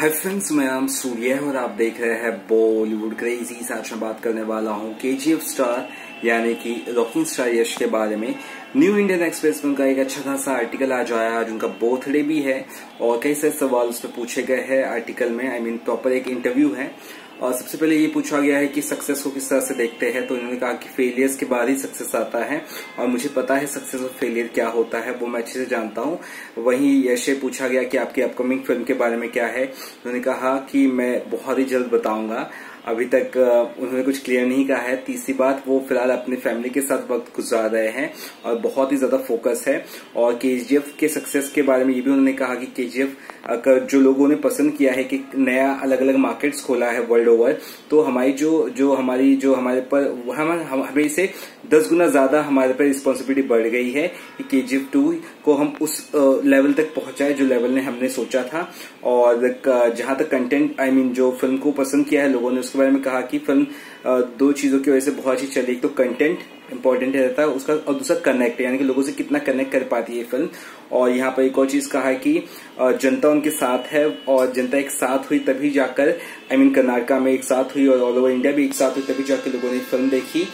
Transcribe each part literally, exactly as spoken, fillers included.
Hi friends, मैं नाम सूर्य है और आप देख रहे हैं बॉलीवुड क्रेजी। आज मैं बात करने वाला हूं केजीएफ स्टार यानी कि रॉकिंग स्टार यश के बारे में। न्यू इंडियन एक्सप्रेस में उनका एक अच्छा खासा आर्टिकल आज आया। आज उनका बर्थडे भी है और कई सारे सवाल उस पर पूछे गए हैं आर्टिकल में। आई मीन प्रॉपर एक इंटरव्यू है। और सबसे पहले ये पूछा गया है कि सक्सेस को किस तरह से देखते हैं, तो उन्होंने कहा कि फेलियर्स के बाद ही सक्सेस आता है और मुझे पता है सक्सेस और फेलियर क्या होता है, वो मैं अच्छे से जानता हूँ। वहीं यश से पूछा गया कि आपकी अपकमिंग फिल्म के बारे में क्या है, उन्होंने कहा कि मैं बहुत ही जल्द बताऊंगा, अभी तक उन्होंने कुछ क्लियर नहीं कहा है। तीसरी बात, वो फिलहाल अपनी फैमिली के साथ वक्त गुजार रहे हैं और बहुत ही ज्यादा फोकस है। और केजीएफ के सक्सेस के बारे में ये भी उन्होंने कहा कि केजीएफ का जो लोगों ने पसंद किया है कि नया अलग अलग मार्केट्स खोला है वर्ल्ड ओवर, तो हमारी जो जो हमारी जो हमारे पर हम, हम हमें से दस गुना ज्यादा हमारे पर रिस्पॉन्सिबिलिटी बढ़ गई है कि केजीएफ टू को हम उस लेवल तक पहुंचाए जो लेवल ने हमने सोचा था। और जहां तक कंटेंट आई मीन जो फिल्म को पसंद किया है लोगों ने, उसके बारे में कहा कि फिल्म दो चीजों की वजह से बहुत अच्छी चली। एक तो कंटेंट इंपॉर्टेंट रहता है उसका, और दूसरा कनेक्ट, यानी कि लोगों से कितना कनेक्ट कर पाती है फिल्म। और यहाँ पर एक और चीज कहा है कि जनता उनके साथ है और जनता एक साथ हुई तभी जाकर, आई मीन कर्नाटका में एक साथ हुई और ऑल ओवर इंडिया भी एक साथ हुई तभी जाकर लोगों ने फिल्म देखी।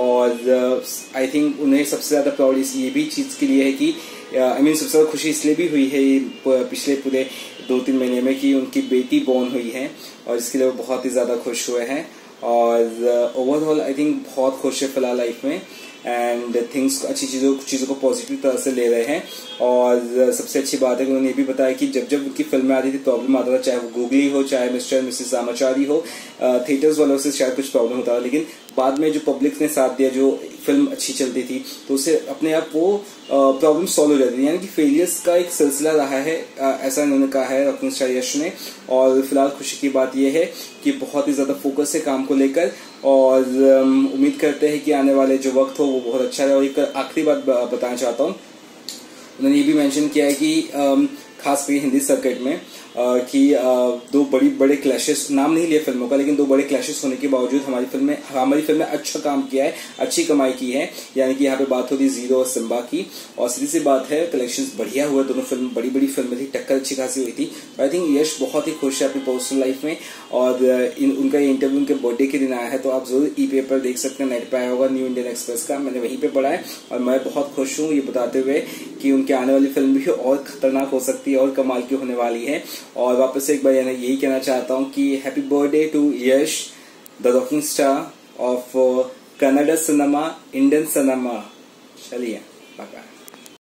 और आई थिंक उन्हें सबसे ज्यादा प्राउड इस ये भी चीज के लिए है कि आई मीन सबसे ज्यादा खुशी इसलिए भी हुई है पिछले पूरे दो तीन महीने में कि उनकी बेटी बॉर्न हुई है और इसके लिए वो बहुत ही ज्यादा खुश हुए हैं। और ओवरऑल आई थिंक बहुत खुश है फिलहाल लाइफ में एंड थिंग्स अच्छी चीजों चीजों को पॉजिटिव तरह से ले रहे हैं। और सबसे अच्छी बात है कि उन्होंने ये भी बताया कि जब जब उनकी फिल्म में आती थी प्रॉब्लम आता था, चाहे वो गूगली हो, चाहे मिस्टर मिसेस समाचारी हो, थिएटर्स वालों से शायद कुछ प्रॉब्लम होता था, लेकिन बाद में जो पब्लिक ने साथ दिया, जो फिल्म अच्छी चलती थी, तो उससे अपने आप वो प्रॉब्लम सॉल्व हो जाती थी। यानी कि फेलियर्स का एक सिलसिला रहा है, ऐसा इन्होंने कहा है रॉकिंग स्टार यश ने। और फिलहाल खुशी की बात यह है कि बहुत ही ज्यादा फोकस है काम को लेकर और उम्मीद करते हैं कि आने वाले जो वक्त हो वो बहुत अच्छा रहे। और एक आखिरी बात बताना चाहता हूँ, उन्होंने ये भी मेंशन किया है कि खास कर हिंदी सर्किट में आ, कि आ, दो बड़ी बड़े क्लैशेस, नाम नहीं लिया फिल्मों का, लेकिन दो बड़े क्लैशेस होने के बावजूद हमारी फिल्म में हमारी फिल्म में अच्छा काम किया है, अच्छी कमाई की है। यानी कि यहाँ पे बात होती है जीरो और सिम्बा की। और सीधी सी बात है, कलेक्शंस बढ़िया हुए, दोनों फिल्म बड़ी बड़ी फिल्में थी, टक्कर अच्छी खासी हुई थी। आई थिंक यश बहुत ही खुश है अपनी पर्सनल लाइफ में। और इन, उनका ये इंटरव्यू उनके बर्थडे के दिन आया है, तो आप जरूर ई पेपर देख सकते हैं, नेट पे आया होगा न्यू इंडियन एक्सप्रेस का, मैंने वहीं पे पढ़ा है। और मैं बहुत खुश हूँ ये बताते हुए कि उनके आने वाली फिल्म भी और खतरनाक हो सकती है और कमाल की होने वाली है। और वापस से एक बार यही कहना चाहता हूँ कि happy birthday to Yash, the rocking star of Kannada cinema, Indian cinema. चलिए बाय।